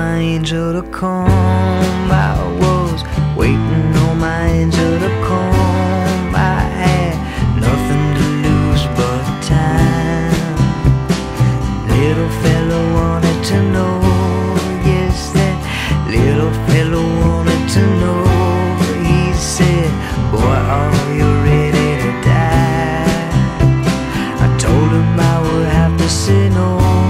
my angel to come. I was waiting on my angel to come. I had nothing to lose but time. Little fella wanted to know, yes, that little fella wanted to know. He said, boy, are you ready to die? I told him I would have to say no.